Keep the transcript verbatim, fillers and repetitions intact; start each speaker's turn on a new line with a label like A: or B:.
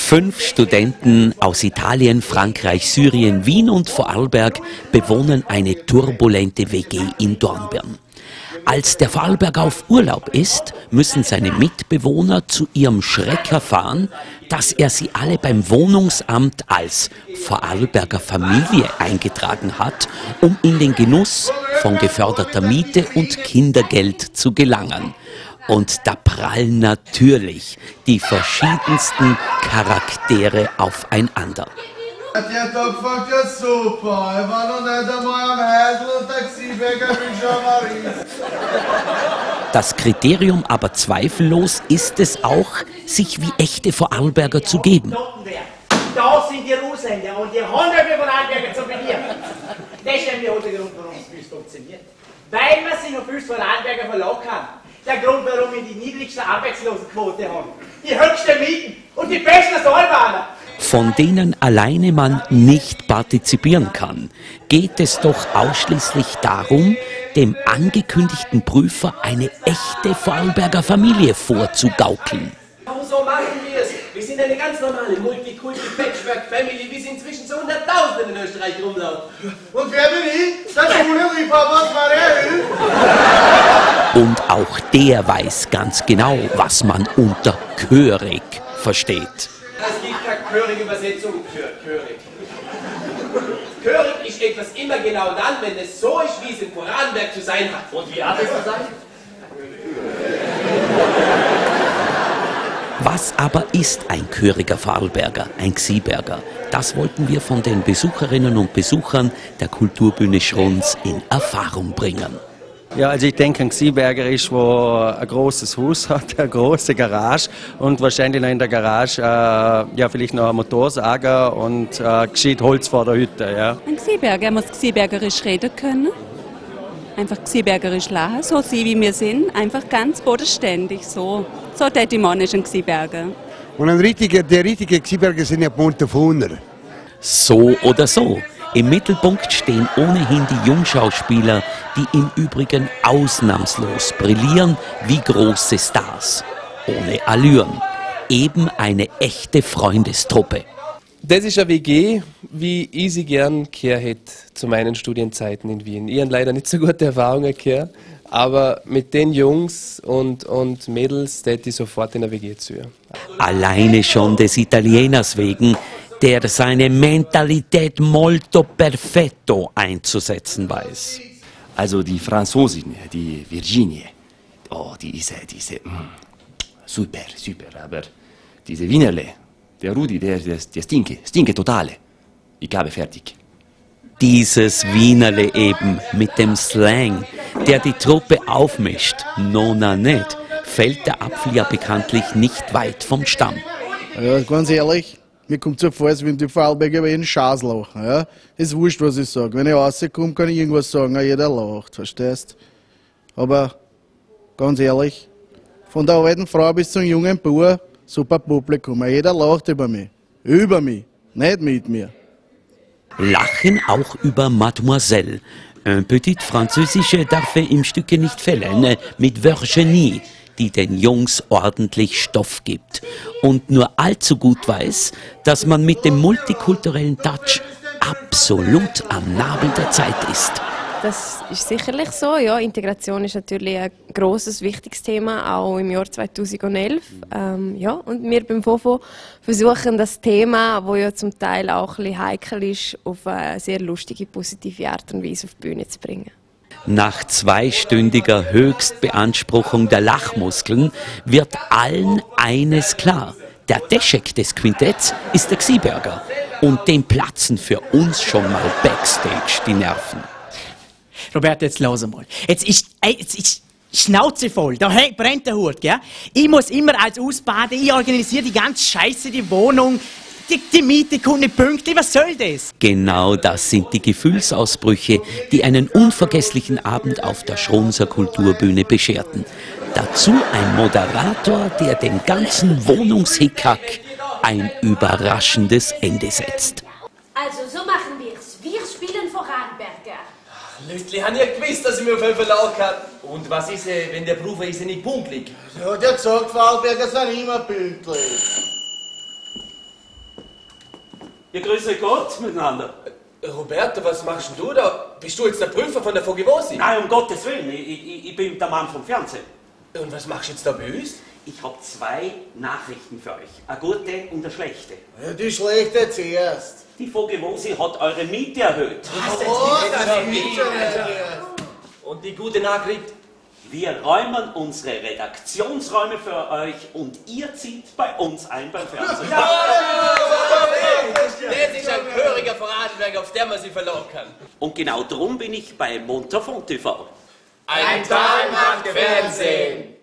A: Fünf Studenten aus Italien, Frankreich, Syrien, Wien und Vorarlberg bewohnen eine turbulente W G in Dornbirn. Als der Vorarlberger auf Urlaub ist, müssen seine Mitbewohner zu ihrem Schreck erfahren, dass er sie alle beim Wohnungsamt als Vorarlberger Familie eingetragen hat, um in den Genuss von geförderter Miete und Kindergeld zu gelangen. Und da prallen natürlich die verschiedensten Charaktere aufeinander.
B: Der Tag fängt ja super. Er war noch nicht einmal am Heidel und Taxibäcker mit Jean-Marie.
A: Das Kriterium aber zweifellos ist es auch, sich wie echte Vorarlberger zu geben.
C: Da sind die Russländer und die hunderte Vorarlberger zu bedienen. Das ist nämlich auch der Grund, warum es nicht funktioniert. Weil man sich auf uns Vorarlberger verlassen kann. Der Grund, warum wir die niedrigste Arbeitslosenquote haben, die höchsten Mieten und die besten Sollbahnen.
A: Von denen alleine man nicht partizipieren kann, geht es doch ausschließlich darum, dem angekündigten Prüfer eine echte Vorarlberger Familie vorzugaukeln.
D: So machen wir es. Wir sind eine ganz normale Multikulti-Patchwork-Family, wie sie inzwischen zu Hunderttausenden in Österreich rumlaufen.
B: Und wer bin ich? Der Schule-Liebhaber, Marielle.
A: Und auch der weiß ganz genau, was man unter Körig versteht.
D: Es gibt keine Körig-Übersetzung für Körig. Körig ist etwas immer genau dann, wenn es so ist, wie es in Vorarlberg zu sein hat. Und wie hat es zu sein?
A: Was aber ist ein Köriger Vorarlberger, ein Gsieberger? Das wollten wir von den Besucherinnen und Besuchern der Kulturbühne Schrons in Erfahrung bringen.
E: Ja, also ich denke, ein Gsieberger ist, wo ein großes Haus hat, eine große Garage und wahrscheinlich noch in der Garage äh, ja, vielleicht noch ein Motorsager und äh, gescheit Holz vor der Hütte. Ja.
F: Ein Gsieberger muss gsiebergerisch reden können, einfach gsiebergerisch lachen, so sie wie wir sind, einfach ganz bodenständig, so. So tät die Mann ist ein Gsieberger.
G: Und ein richtiger, der richtige Gsieberger sind ja Pontefoner.
A: So oder so. Im Mittelpunkt stehen ohnehin die Jungschauspieler, die im Übrigen ausnahmslos brillieren wie große Stars. Ohne Allüren. Eben eine echte Freundestruppe.
H: Das ist eine W G, wie ich sie gern gehört hätte zu meinen Studienzeiten in Wien. Ich habe leider nicht so gute Erfahrungen gehört, aber mit den Jungs und, und Mädels hätte ich sofort in der W G zu.
A: Alleine schon des Italieners wegen, der seine Mentalität molto perfetto einzusetzen weiß.
I: Also die Franzosin, die Virginie, oh, die ist, die ist mm, super, super, aber diese Wienerle, der Rudi, der, der, der stinke, stinke totale. Ich habe fertig.
A: Dieses Wienerle eben mit dem Slang, der die Truppe aufmischt, nona nicht, fällt der Apfel ja bekanntlich nicht weit vom Stamm.
B: Ja, ganz ehrlich, mir kommt so vor, als wenn die Vorarlberger wie ein Schaß lachen. Ja? Ist wurscht, was ich sage. Wenn ich rauskomme, kann ich irgendwas sagen, jeder lacht, verstehst? Aber ganz ehrlich, von der alten Frau bis zum jungen Bauer, super Publikum. Jeder lacht über mich. Über mich, nicht mit mir.
A: Lachen auch über Mademoiselle. Un petit französische darf er im Stücke nicht fehlen, mit Virginie, die den Jungs ordentlich Stoff gibt und nur allzu gut weiß, dass man mit dem multikulturellen Touch absolut am Nabel der Zeit ist.
J: Das ist sicherlich so. Ja, Integration ist natürlich ein grosses, wichtiges Thema, auch im Jahr zweitausendelf. Ähm, ja, und wir beim FOFO versuchen das Thema, das ja zum Teil auch ein bisschen heikel ist, auf eine sehr lustige, positive Art und Weise auf die Bühne zu bringen.
A: Nach zweistündiger Höchstbeanspruchung der Lachmuskeln wird allen eines klar. Der Deschek des Quintetts ist der Gsieberger. Und dem platzen für uns schon mal backstage die Nerven.
C: Roberto, jetzt los mal. Jetzt ist, ey, jetzt ist Schnauze voll, da brennt der Hut, gell? Ich muss immer als Ausbaden, ich organisiere die ganze Scheiße, die Wohnung, die, die Miete kommt nicht pünktlich, was soll das?
A: Genau das sind die Gefühlsausbrüche, die einen unvergesslichen Abend auf der Schronser Kulturbühne bescherten. Dazu ein Moderator, der dem ganzen Wohnungshickhack ein überraschendes Ende setzt.
K: Also, so machen wir's. Wir spielen Vorarlberger.
D: Lütli, haben ja gewusst, dass ich mich auf einen Verlag kann. Und was ist, wenn der Prüfer ist nicht pünktlich?
B: Ja, der hat gesagt, Vorarlberger sind immer pünktlich.
A: Ja, grüße Gott miteinander.
D: Roberto, was machst denn du da? Bist du jetzt der Prüfer von der Vogevosi?
A: Nein, um Gottes Willen, ich, ich, ich bin der Mann vom Fernsehen.
D: Und was machst du jetzt da bei uns?
A: Ich habe zwei Nachrichten für euch, eine gute und eine schlechte.
B: Ja, die schlechte zuerst.
A: Die Vogevosi hat eure Miete erhöht.
D: Und die gute Nachricht?
A: Wir räumen unsere Redaktionsräume für euch und ihr zieht bei uns ein beim Fernsehen.
D: Das ist ein gehöriger Vorarlberg, auf der man sich verlassen kann.
A: Und genau darum bin ich bei Montafon T V.
D: Ein Tag macht Fernsehen.